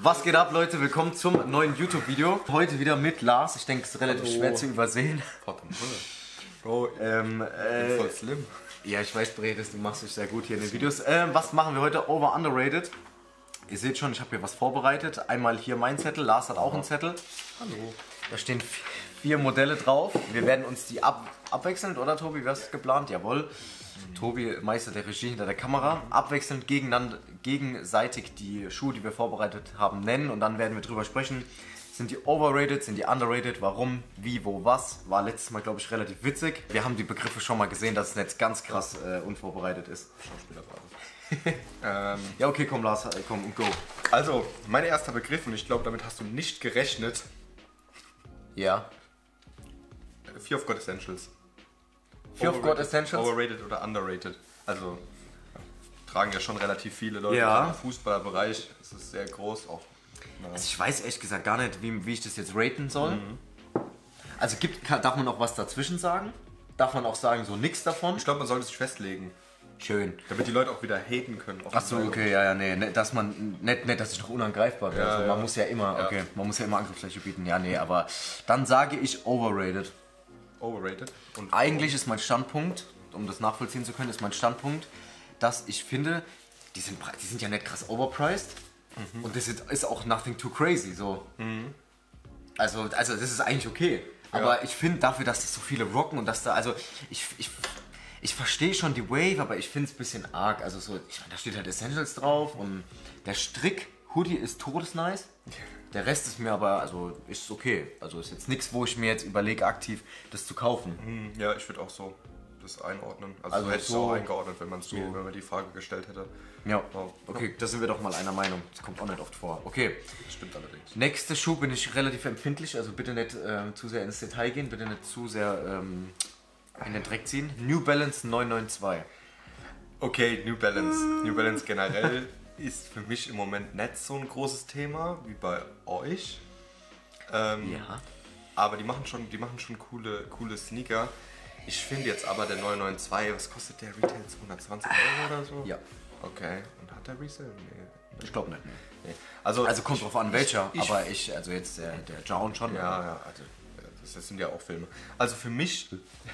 Was geht ab, Leute? Willkommen zum neuen YouTube-Video. Heute wieder mit Lars. Ich denke, es ist relativ schwer zu übersehen. Bro, voll slim. Ja, ich weiß, Bredes, du machst dich sehr gut hier in den Videos. Was machen wir heute? Over Underrated. Ihr seht schon, ich habe hier was vorbereitet. Einmal hier mein Zettel, Lars hat auch einen Zettel. Hallo. Da stehen 4 Modelle drauf. Wir werden uns die abwechselnd, oder Tobi? Wie hast du es geplant? Jawohl. Tobi, Meister der Regie hinter der Kamera, abwechselnd gegenseitig die Schuhe, die wir vorbereitet haben, nennen und dann werden wir drüber sprechen. Sind die overrated, sind die underrated, warum, wie, wo, was? War letztes Mal, glaube ich, relativ witzig. Wir haben die Begriffe schon mal gesehen, dass es jetzt ganz krass unvorbereitet ist. Schauspielerbasis. Ja, okay, komm Lars, komm und go. Also, mein erster Begriff, und ich glaube, damit hast du nicht gerechnet. Ja. Fear of God Essentials. Fear of God Essentials? Overrated oder underrated. Also, tragen ja schon relativ viele Leute. Ja. Im Fußballerbereich ist es sehr groß. Auch, Also ich weiß ehrlich gesagt gar nicht, wie ich das jetzt raten soll. Also darf man auch was dazwischen sagen? Darf man auch sagen, so nix davon? Ich glaube, man sollte sich festlegen. Schön. Damit die Leute auch wieder haten können. Achso, okay, ja, nee, dass man, nicht, dass ich noch unangreifbar werde. Ja, also, man muss ja immer, okay, man muss ja immer Angriffsfläche bieten. Ja, nee, aber dann sage ich overrated. Overrated? Und eigentlich ist mein Standpunkt, um das nachvollziehen zu können, ist mein Standpunkt, dass ich finde, die sind ja nicht krass overpriced und das ist auch nothing too crazy, so. Also das ist eigentlich okay. Aber ich finde dafür, dass das so viele rocken und dass da, also ich verstehe schon die Wave, aber ich finde es ein bisschen arg. Also so, ich meine, da steht halt Essentials drauf und der Strick Hoodie ist todesnice. Der Rest ist mir aber, also ist okay. Also ist jetzt nichts, wo ich mir jetzt überlege, aktiv das zu kaufen. Ja, ich würde auch so das einordnen. Also Also hätte ich es so- auch eingeordnet, wenn man die Frage gestellt hätte. Ja, Wow. okay, da sind wir doch mal einer Meinung. Das kommt auch nicht oft vor. Okay, Das stimmt allerdings. nächster Schuh bin ich relativ empfindlich, also bitte nicht zu sehr ins Detail gehen, bitte nicht zu sehr in den Dreck ziehen. New Balance 992. Okay, New Balance. New Balance generell ist für mich im Moment nicht so ein großes Thema wie bei euch. Ja. Aber die machen schon coole Sneaker. Ich finde jetzt aber der 992, was kostet der Retail? 220 € oder so? Ja. Okay. Und hat der Resale? Nee. Ich glaube nicht. Nee. Nee. Also kommt drauf an welcher, ich- aber also jetzt der John schon. Ja, also das sind ja auch Filme. Also für mich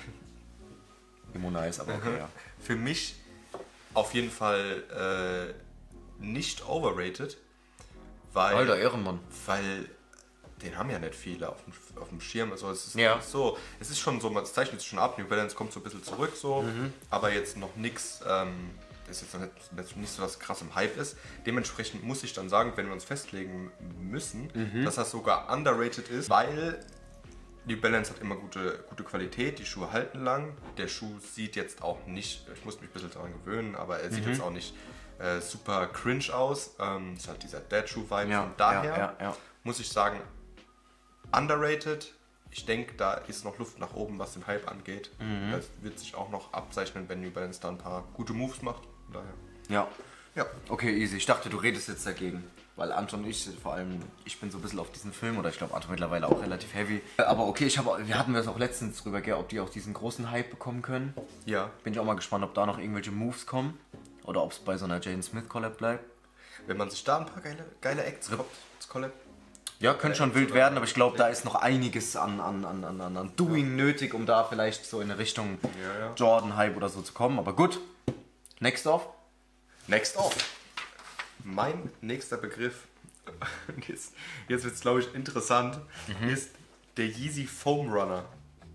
Immer nice, aber okay, ja. Für mich auf jeden Fall nicht overrated, weil, Alter, Ehrenmann. weil den haben ja nicht viele auf dem Schirm. Also es ist Ja. nicht so, es ist schon so, man zeichnet es schon ab, New Balance kommt so ein bisschen zurück, so, aber jetzt noch nichts, ist jetzt noch nicht so, dass krass im Hype ist. Dementsprechend muss ich dann sagen, wenn wir uns festlegen müssen, dass das sogar underrated ist, weil New Balance hat immer gute Qualität, die Schuhe halten lang. Der Schuh sieht jetzt auch nicht, ich muss mich ein bisschen daran gewöhnen, aber er sieht jetzt auch nicht super cringe aus. Ist halt dieser Dad-Schuh-Vibe. Ja, Von daher ja. muss ich sagen, underrated. Ich denke, da ist noch Luft nach oben, was den Hype angeht. Das wird sich auch noch abzeichnen, wenn New Balance da ein paar gute Moves macht. Von daher. Ja. Ja. Okay, easy. Ich dachte, du redest jetzt dagegen. Weil Anton und ich, vor allem, ich bin so ein bisschen auf diesen Film, oder ich glaube Anton mittlerweile auch relativ heavy. Aber okay, wir hatten das auch letztens drüber, gell, ob die auch diesen großen Hype bekommen können. Ja. Bin ich auch mal gespannt, ob da noch irgendwelche Moves kommen. Oder ob es bei so einer Jaden Smith Collab bleibt. Wenn man sich da ein paar geile Acts kommt, das Collab. Ja, könnte schon wild werden, aber ich glaube, da ist noch einiges an Doing nötig, um da vielleicht so in eine Richtung Ja. Jordan-Hype oder so zu kommen. Aber gut, next off. Next off. Mein nächster Begriff, jetzt wird es glaube ich interessant, ist der Yeezy Foam Runner.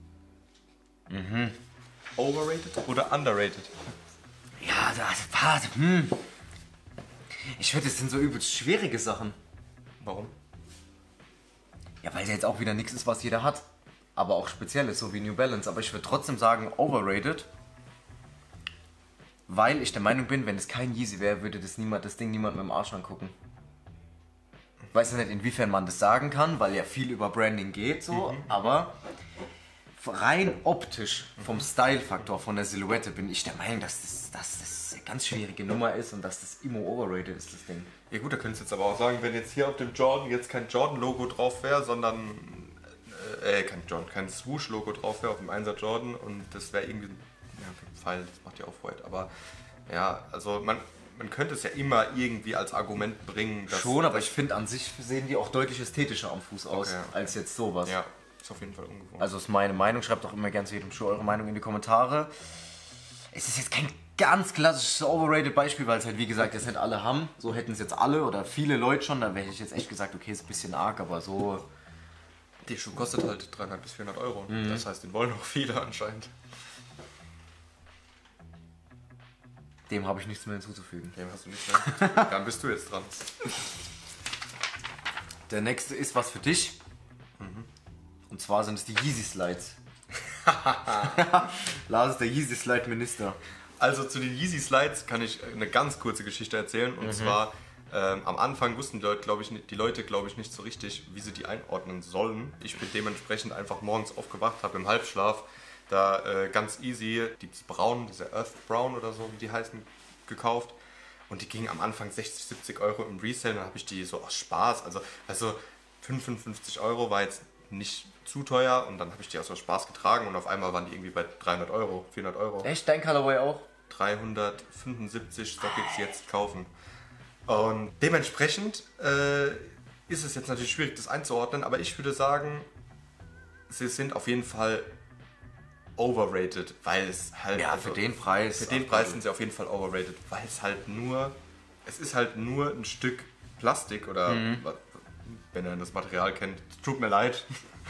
Overrated oder underrated? Ja, ich finde, das sind so übelst schwierige Sachen. Warum? Ja, weil der jetzt auch wieder nichts ist, was jeder hat. Aber auch speziell ist, so wie New Balance. Aber ich würde trotzdem sagen, overrated. Weil ich der Meinung bin, wenn es kein Yeezy wäre, würde das Ding niemand mit dem Arsch angucken. Ich weiß ja nicht, inwiefern man das sagen kann, weil ja viel über Branding geht, so. Aber rein optisch, vom Style-Faktor, von der Silhouette, bin ich der Meinung, dass das eine ganz schwierige Nummer ist und dass das immer overrated ist, das Ding. Ja gut, da könntest du jetzt aber auch sagen, wenn jetzt hier auf dem Jordan jetzt kein Jordan-Logo drauf wäre, sondern kein Swoosh-Logo drauf wäre auf dem 1er Jordan und das wäre irgendwie, ja, okay, Pfeil, das macht ja auch Freude, aber ja, also man könnte es ja immer irgendwie als Argument bringen. Dass, schon, aber ich finde an sich sehen die auch deutlich ästhetischer am Fuß aus, Okay. als jetzt sowas. Ja, ist auf jeden Fall ungewohnt. Also ist meine Meinung, schreibt doch immer gerne zu jedem Schuh eure Meinung in die Kommentare. Es ist jetzt kein ganz klassisches overrated Beispiel, weil es halt wie gesagt jetzt nicht alle haben. So hätten es jetzt alle oder viele Leute schon, dann wäre ich jetzt echt gesagt, okay, ist ein bisschen arg, aber so... Die Schuh kostet halt 300 bis 400 Euro. Das heißt, den wollen auch viele anscheinend. Dem habe ich nichts mehr hinzuzufügen. Dem hast du nicht mehr. Dann bist du jetzt dran. Der nächste ist was für dich. Und zwar sind es die Yeezy Slides. Lars ist der Yeezy Slide Minister. Also zu den Yeezy Slides kann ich eine ganz kurze Geschichte erzählen. Und zwar am Anfang wussten die Leute, glaube ich, nicht so richtig, wie sie die einordnen sollen. Ich bin dementsprechend einfach morgens aufgewacht, habe im Halbschlaf da ganz easy diese Earth Brown oder so, wie die heißen, gekauft. Und die gingen am Anfang 60, 70 Euro im Resale. Dann habe ich die so aus Spaß, also 55 Euro war jetzt nicht zu teuer. Und dann habe ich die aus Spaß getragen und auf einmal waren die irgendwie bei 300 Euro, 400 Euro. Echt? Dein Colorway auch? 375 soll ich sie jetzt kaufen. Und dementsprechend ist es jetzt natürlich schwierig, das einzuordnen, aber ich würde sagen, sie sind auf jeden Fall overrated, weil es halt... Ja, für den Preis. Für den Preis sind sie auf jeden Fall overrated, weil es ist halt nur ein Stück Plastik oder, wenn ihr das Material kennt, tut mir leid,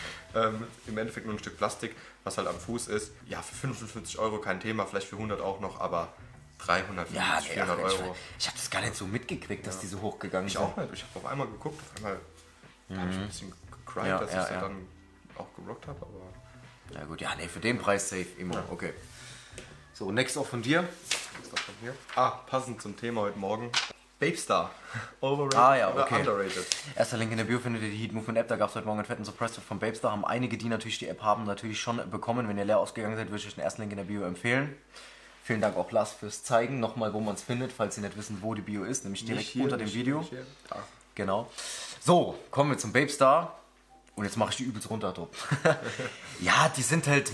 im Endeffekt nur ein Stück Plastik, was halt am Fuß ist. Ja, für 55 Euro kein Thema, vielleicht für 100 auch noch, aber 350, Ja, 400 Euro. ich habe das gar nicht so mitgekriegt, dass die so hochgegangen Ich sind. auch nicht. Ich habe auf einmal geguckt, auf einmal habe ich ein bisschen gecried, Ja, dass ja, ich sie ja. dann auch gerockt habe, aber... Ja gut, ja, nee, für den Preis safe immer. Okay. So, next auch von dir. Was ist das von hier? Passend zum Thema heute Morgen. Babestar. Overrated Ja, oder okay. underrated? Erster Link in der Bio findet ihr die Heat Movement App. Da gab es heute Morgen einen fetten Suppressor von Babestar. Haben einige, die natürlich die App haben, natürlich schon bekommen. Wenn ihr leer ausgegangen seid, würde ich euch den ersten Link in der Bio empfehlen. Vielen Dank auch Lars fürs Zeigen. Nochmal, wo man es findet, falls ihr nicht wissen, wo die Bio ist. Nämlich direkt unter dem Video. Genau. So, kommen wir zum Babestar. Und jetzt mache ich die übelst runter, Top. Ja, die sind halt...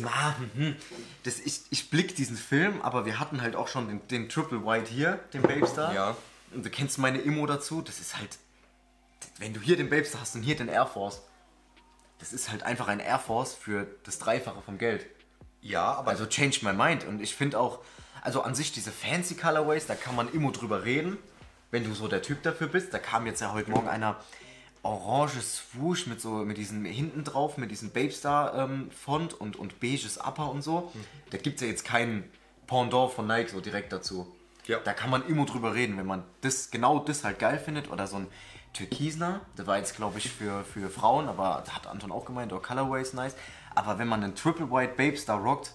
ich blick diesen Film, aber wir hatten halt auch schon den Triple White hier, den Babestar. Ja. Und du kennst meine Immo dazu. Das ist halt... Wenn du hier den Babestar hast und hier den Air Force, das ist halt einfach ein Air Force für das Dreifache vom Geld. Ja, aber... Also change my mind. Und ich finde auch... Also an sich diese fancy Colorways, da kann man immer drüber reden, wenn du so der Typ dafür bist. Da kam jetzt ja heute Morgen einer... orange Swoosh mit diesen hinten drauf, mit diesem Babestar Font und beiges Upper und so. Da gibt es ja jetzt keinen Pendant von Nike so direkt dazu. Ja. Da kann man immer drüber reden, wenn man genau das halt geil findet. Oder so ein Türkisner, der war jetzt glaube ich für Frauen, aber da hat Anton auch gemeint, oh, Colorway ist nice. Aber wenn man einen Triple White Babestar rockt,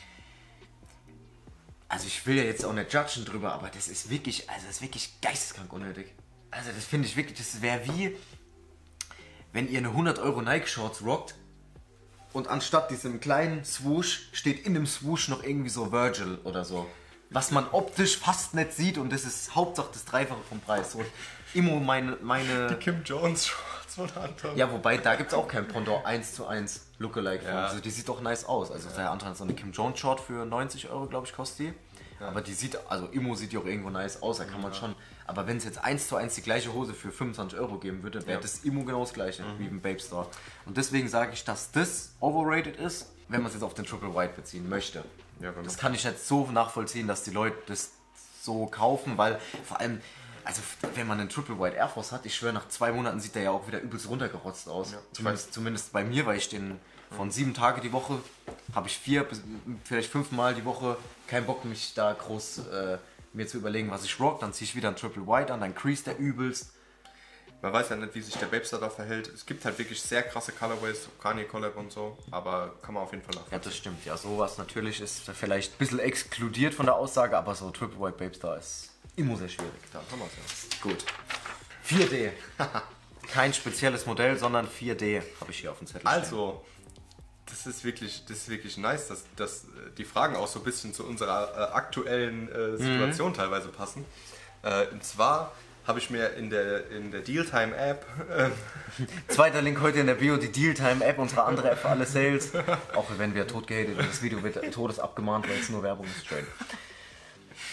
also ich will ja jetzt auch nicht judgen drüber, aber das ist wirklich geisteskrank unnötig. Also das finde ich wirklich, das wäre wie... wenn ihr eine 100 Euro Nike Shorts rockt und anstatt diesem kleinen Swoosh steht in dem Swoosh noch irgendwie so Virgil oder so. Was man optisch fast nicht sieht und das ist Hauptsache das Dreifache vom Preis. So, immer meine... Die Kim Jones Shorts von Anton. Ja, wobei da gibt es auch kein Pendant 1:1 Lookalike von. Ja. Also die sieht doch nice aus. Also der Anton hat so eine Kim Jones Short für 90 Euro, glaube ich, kostet die. Ja. Aber die sieht, also Immo sieht ja auch irgendwo nice aus, da kann man schon. Aber wenn es jetzt 1:1 die gleiche Hose für 25 Euro geben würde, wäre das Immo genau das gleiche wie im Babestar. Und deswegen sage ich, dass das overrated ist, wenn man es jetzt auf den Triple White beziehen möchte. Ja, das kann ich nicht so nachvollziehen, dass die Leute das so kaufen, weil vor allem, also wenn man einen Triple White Air Force hat, ich schwöre, nach 2 Monaten sieht der ja auch wieder übelst runtergerotzt aus. Ja, zumindest bei mir, weil ich den von 7 Tage die Woche, habe ich 4 bis vielleicht 5 Mal die Woche keinen Bock, mich da groß mir zu überlegen, was ich rock. Dann ziehe ich wieder einen Triple White an, dann crease der übelst. Man weiß ja nicht, wie sich der Babestar da verhält. Es gibt halt wirklich sehr krasse Colorways, Kanye Collab und so, aber kann man auf jeden Fall nachvollziehen. Ja, das stimmt. Ja, sowas natürlich ist vielleicht ein bisschen exkludiert von der Aussage, aber so Triple White Babestar ist immer sehr schwierig. Da kann man es ja. Gut. 4D. Kein spezielles Modell, sondern 4D habe ich hier auf dem Zettel stehen. Also, das ist wirklich nice, dass die Fragen auch so ein bisschen zu unserer aktuellen Situation teilweise passen. Und zwar habe ich mir in der Dealtime App... Zweiter Link heute in der Bio, die Dealtime App, unsere andere App für alle Sales. Auch wenn wir tot gehatet und das Video wird todesabgemahnt, weil es nur Werbung ist. Schön.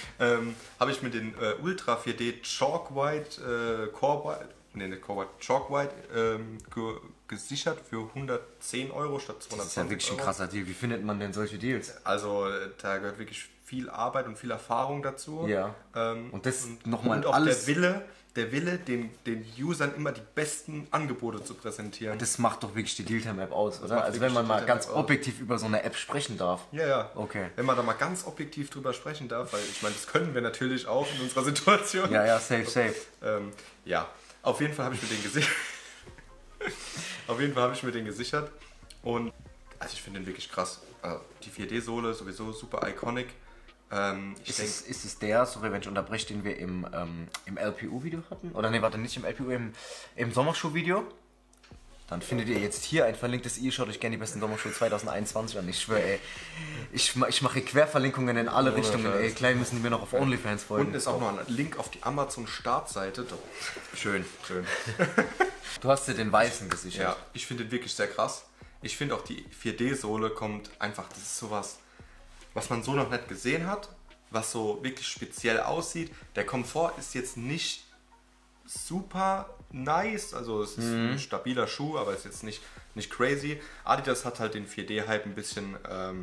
habe ich mir den Ultra 4D Chalk White Core White, nicht Core White, Chalk White gesichert für 110 Euro statt 220 Das ist ja wirklich ein Euro. krasser Deal. Wie findet man denn solche Deals? Also da gehört wirklich viel Arbeit und viel Erfahrung dazu. Ja. Und das nochmal und auch alles. der Wille, den Usern immer die besten Angebote zu präsentieren. Das macht doch wirklich die Dealtime-App aus, oder? macht Also wenn wirklich man die mal Dealtime-App ganz aus. objektiv über so eine App sprechen darf. Ja, ja. Okay. Wenn man da mal ganz objektiv drüber sprechen darf, weil ich meine, das können wir natürlich auch in unserer Situation. Ja, ja, safe. Ja, auf jeden Fall habe ich mir den gesichert. Auf jeden Fall habe ich mir den gesichert. Und also ich finde den wirklich krass. Die 4D-Sohle sowieso super iconic. Ist es der, sorry, wenn ich unterbreche, den wir im LPU-Video hatten? Oder ne, warte, nicht im LPU, im Sommerschuh-Video? Dann findet ihr jetzt hier ein verlinktes Schaut euch gerne die besten Sommerschuhe 2021 an. Ich schwöre, ey, ich mache Querverlinkungen in alle Richtungen, ey. Klein müssen die mir noch auf OnlyFans folgen. Unten ist auch noch ein Link auf die Amazon-Startseite. Schön. Schön. Du hast dir den weißen gesichert. Ja, ich finde den wirklich sehr krass. Ich finde auch die 4D-Sohle kommt einfach, das ist sowas, was man so noch nicht gesehen hat, was so wirklich speziell aussieht. Der Komfort ist jetzt nicht super nice, also es ist ein stabiler Schuh, aber ist jetzt nicht crazy. Adidas hat halt den 4D-Hype ein bisschen,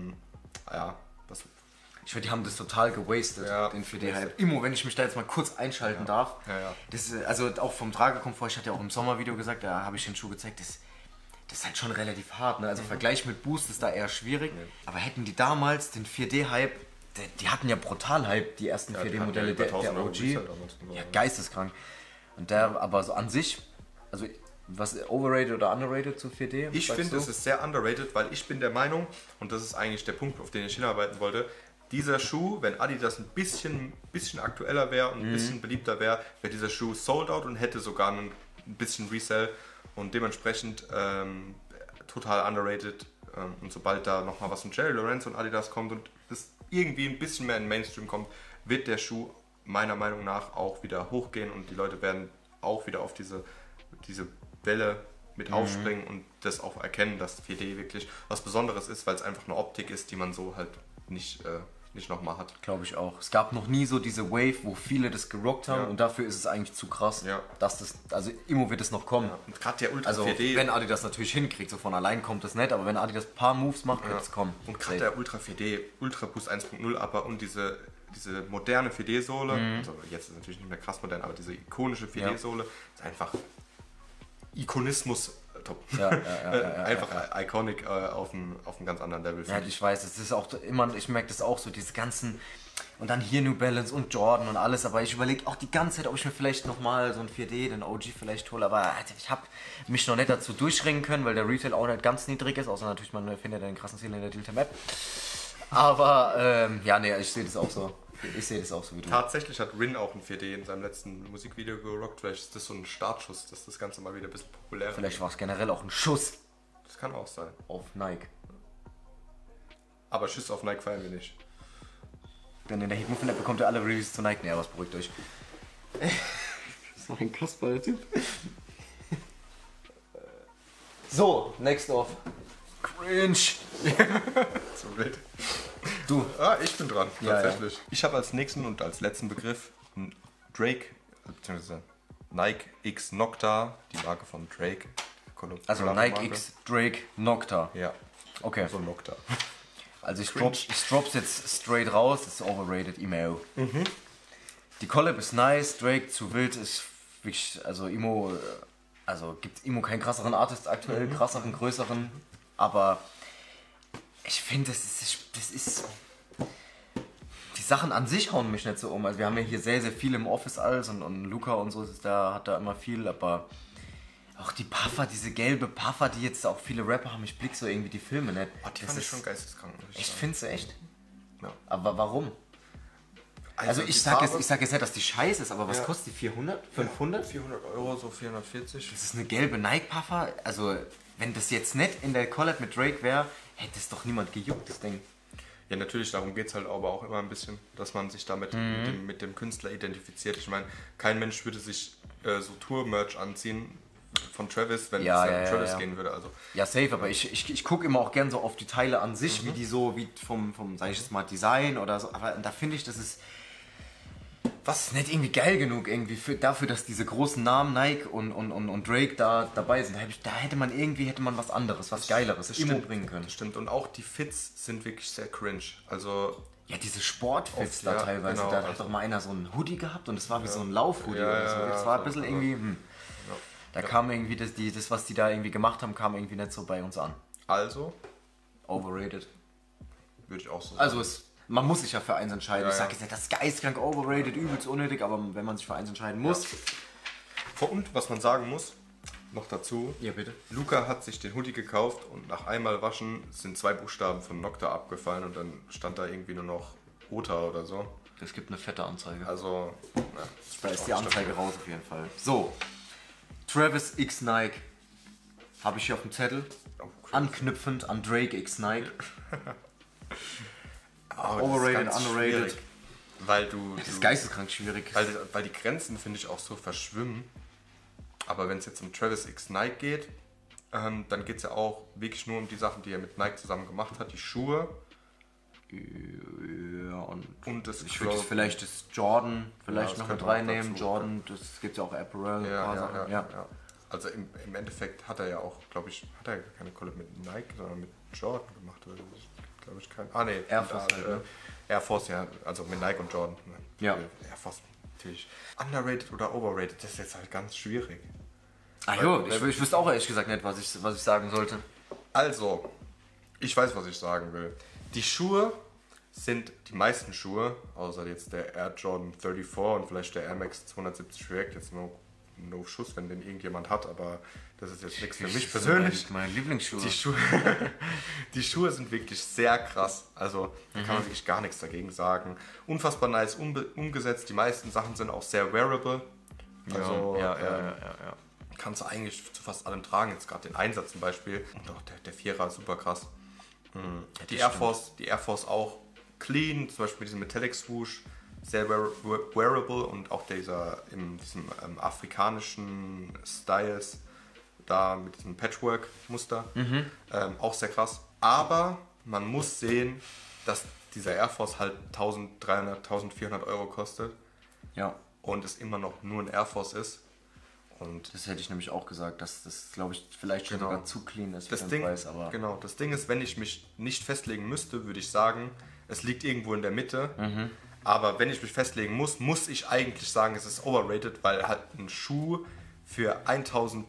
was... Ich finde, die haben das total gewastet, Ja, den 4D-Hype. Immo, wenn ich mich da jetzt mal kurz einschalten darf. Ja. Das ist, also auch vom Tragekomfort, ich hatte ja auch im Sommervideo gesagt, da habe ich den Schuh gezeigt, das ist halt schon relativ hart. Ne? Also Vergleich mit Boost ist da eher schwierig. Aber hätten die damals den 4D-Hype, die hatten ja brutal Hype, die ersten 4D-Modelle, der OG. Ja, geisteskrank. Und der aber so an sich, also was overrated oder underrated zu 4D? Ich finde, es ist sehr underrated, weil ich bin der Meinung, und das ist eigentlich der Punkt, auf den ich hinarbeiten wollte, dieser Schuh, wenn Adidas ein bisschen aktueller wäre und ein bisschen beliebter wäre, wäre dieser Schuh sold out und hätte sogar ein bisschen Resell und dementsprechend total underrated. Und sobald da nochmal was von Jerry Lorenzo und Adidas kommt und das irgendwie ein bisschen mehr in den Mainstream kommt, wird der Schuh meiner Meinung nach auch wieder hochgehen und die Leute werden auch wieder auf diese Welle mit aufspringen und das auch erkennen, dass 4D wirklich was Besonderes ist, weil es einfach eine Optik ist, die man so halt nicht nochmal hat. Glaube ich auch. Es gab noch nie so diese Wave, wo viele das gerockt haben und dafür ist es eigentlich zu krass, dass das, also immer wird es noch kommen. Ja. Und gerade der Ultra also 4D... wenn Adidas natürlich hinkriegt, so von allein kommt das nicht, aber wenn Adidas ein paar Moves macht, wird es kommen. Und gerade der Ultra 4D, Ultra Boost 1.0 Upper und diese moderne 4D-Sohle, also jetzt ist es natürlich nicht mehr krass modern, aber diese ikonische 4D-Sohle ist einfach Ikonismus top. Einfach iconic auf einem ganz anderen Level. Ja, ich weiß, es ist auch immer, ich merke das auch so, diese ganzen, und dann hier New Balance und Jordan und alles, aber ich überlege auch die ganze Zeit, ob ich mir vielleicht nochmal so ein 4D, den OG vielleicht hole, aber ich habe mich noch nicht dazu durchringen können, weil der Retail auch nicht ganz niedrig ist, außer natürlich, man findet den krassen Ziel in der Dealtime-App. Aber, ich sehe das auch so. Ich sehe das auch so wie du. Tatsächlich hat Rin auch ein 4D in seinem letzten Musikvideo gerockt. Vielleicht ist das so ein Startschuss, dass das Ganze mal wieder ein bisschen populärer Vielleicht war es generell auch ein Schuss Das kann auch sein. auf Nike. Aber Schüsse auf Nike feiern wir nicht. Denn in der Hitmuffin-App bekommt ihr alle Reviews zu Nike. Was beruhigt euch. Das ist noch ein kostbarer Typ. So, next off. Cringe. So wild. Du. Ich bin dran, tatsächlich. Ja. Ich habe als nächsten und als letzten Begriff Drake, beziehungsweise Nike X Nocta, die Marke von Drake. Also Nike X Drake Nocta. Ja. Okay. So Nocta. Also ich drop's jetzt straight raus, das ist overrated Emo. Die Collab ist nice, Drake zu wild ist wirklich, also Emo, also gibt Emo keinen krasseren Artist aktuell, krasseren, größeren, aber ich finde, das ist, die Sachen an sich hauen mich nicht so um. Also wir haben ja hier sehr, sehr viel im Office alles und Luca und so hat da immer viel, aber auch die Puffer, diese gelbe Puffer, die jetzt auch viele Rapper haben, ich blick so irgendwie die Filme nicht. Die fand ich schon geisteskrank. Echt, findest du echt? Ja. Aber warum? Also ich sag jetzt nicht, dass die scheiße ist, aber was kostet die? 400? 500? 400 Euro, so 440. Das ist eine gelbe Nike-Puffer. Also wenn das jetzt nicht in der Collab mit Drake wäre, hätte es doch niemand gejuckt, das Ding. Ja, natürlich, darum geht es halt aber auch immer ein bisschen, dass man sich damit mit dem Künstler identifiziert. Ich meine, kein Mensch würde sich so Tour-Merch anziehen von Travis, wenn es Travis gehen würde. Also. Ja, safe, aber ich gucke immer auch gern so auf die Teile an sich, wie die so, wie vom sag ich jetzt mal, Design oder so. Aber da finde ich, das ist Was ist nicht irgendwie geil genug irgendwie dafür, dass diese großen Namen Nike und Drake da dabei sind. Da hätte man was anderes, was Geileres bringen können. Das stimmt. Und auch die Fits sind wirklich sehr cringe. Also ja, diese Sportfits ja, teilweise. genau. Da hat doch mal einer so einen Hoodie gehabt und es war wie so ein Laufhoodie oder so. Das war ein bisschen irgendwie. Da kam irgendwie das, was die da irgendwie gemacht haben, kam irgendwie nicht so bei uns an. Also overrated. Würde ich auch so sagen. Also man muss sich ja für eins entscheiden. Ich sage jetzt nicht, das ist geistkrank overrated, übelst unnötig, aber wenn man sich für eins entscheiden muss. Ja. Und was man sagen muss, noch dazu. Ja, bitte. Luca hat sich den Hoodie gekauft und nach einmal waschen sind 2 Buchstaben von Nocta abgefallen und dann stand da irgendwie nur noch Ota oder so. Es gibt eine fette Anzeige. Also, da ist die Anzeige raus auf jeden Fall. So, Travis X Nike habe ich hier auf dem Zettel. Anknüpfend an Drake X Nike. Overrated, underrated. Weil das ist geisteskrank schwierig. Weil die Grenzen, finde ich, auch so verschwimmen. Aber wenn es jetzt um Travis X Nike geht, dann geht es ja auch wirklich nur um die Sachen, die er mit Nike zusammen gemacht hat. Die Schuhe. Ja, und das ich würde vielleicht das Jordan noch mit reinnehmen. Jordan, das gibt ja auch Apparel. Ja. Also im Endeffekt hat er ja auch, glaube ich, keine Collab mit Nike, sondern mit Jordan gemacht. Glaube ich, kein. Air Force halt, ne? Air Force, ja, also mit Nike und Jordan. Ja. Air Force natürlich. Underrated oder overrated, das ist jetzt halt ganz schwierig. Ich wüsste auch ehrlich gesagt nicht, was ich sagen sollte. Also, ich weiß, was ich sagen will. Die meisten Schuhe, außer jetzt der Air Jordan 34 und vielleicht der Air Max 270 React, jetzt no Schuss, wenn den irgendjemand hat, aber das ist jetzt nichts für mich persönlich. Mein Lieblingsschuhe. Die Schuhe sind wirklich sehr krass, also da kann man wirklich gar nichts dagegen sagen. Unfassbar nice umgesetzt, die meisten Sachen sind auch sehr wearable. Also kannst du eigentlich zu fast allem tragen, jetzt gerade den Einsatz zum Beispiel. Und auch der Vierer ist super krass. Die Air Force auch clean, zum Beispiel mit diesem Metallic Swoosh, sehr wearable und auch diesem afrikanischen Styles, da mit diesem Patchwork-Muster, auch sehr krass. Aber man muss sehen, dass dieser Air Force halt 1.300, 1.400 Euro kostet. Ja. Und es immer noch nur ein Air Force ist. Und das hätte ich nämlich auch gesagt, dass das, glaube ich, vielleicht schon sogar zu clean ist für den Preis. Aber genau, das Ding ist, wenn ich mich nicht festlegen müsste, würde ich sagen, es liegt irgendwo in der Mitte. Aber wenn ich mich festlegen muss ich eigentlich sagen, es ist overrated, weil halt ein Schuh für 1.400,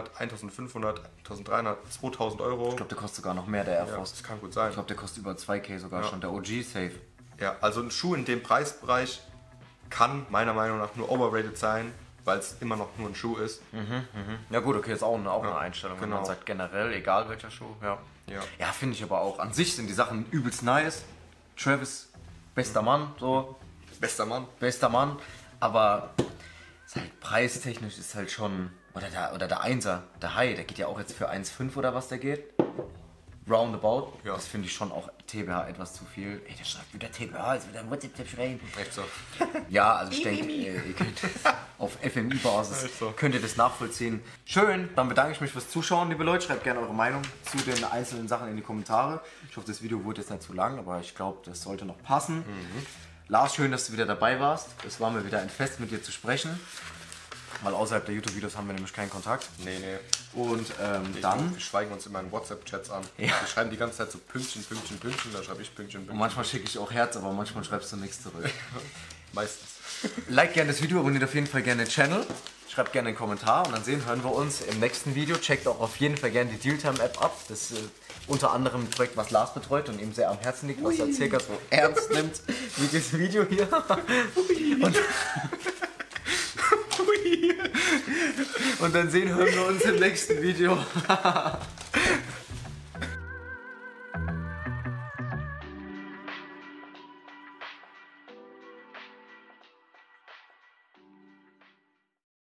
1.500, 1.300, 2.000 Euro... Ich glaube, der kostet sogar noch mehr, der Air Force. Das kann gut sein. Ich glaube, der kostet über 2.000 sogar schon, der OG safe. Ja, also ein Schuh in dem Preisbereich kann meiner Meinung nach nur overrated sein, weil es immer noch nur ein Schuh ist. Ja gut, okay, ist auch eine Einstellung, wenn man sagt generell, egal welcher Schuh. Ja, finde ich aber auch. An sich sind die Sachen übelst nice. Travis, bester Mann, so. Bester Mann, aber ist halt preistechnisch ist halt schon, oder der Einser, der High, der geht ja auch jetzt für 1,5 oder was der geht. Roundabout, das finde ich schon auch TBH etwas zu viel. Ey, der schreibt wieder TBH, ist wieder ein WhatsApp-Schreien. Echt so? Ja, also ich denke, ihr könnt auf FMI-Basis könnt ihr das nachvollziehen. Schön, dann bedanke ich mich fürs Zuschauen, liebe Leute. Schreibt gerne eure Meinung zu den einzelnen Sachen in die Kommentare. Ich hoffe, das Video wurde jetzt nicht zu lang, aber ich glaube, das sollte noch passen. Lars, schön, dass du wieder dabei warst. Es war mir wieder ein Fest, mit dir zu sprechen. Weil außerhalb der YouTube-Videos haben wir nämlich keinen Kontakt. Nee. Und wir schweigen uns immer in WhatsApp-Chats an. Ja. Wir schreiben die ganze Zeit so Pünktchen, da schreibe ich Pünktchen. Und manchmal schicke ich auch Herz, aber manchmal schreibst du nichts zurück. Meistens. Like gerne das Video, abonniert auf jeden Fall gerne den Channel. Schreibt gerne einen Kommentar und dann hören wir uns im nächsten Video. Checkt auch auf jeden Fall gerne die Dealtime-App ab. Das ist unter anderem ein Projekt, was Lars betreut und ihm sehr am Herzen liegt, was er circa so ernst nimmt wie das Video hier. Und dann hören wir uns im nächsten Video.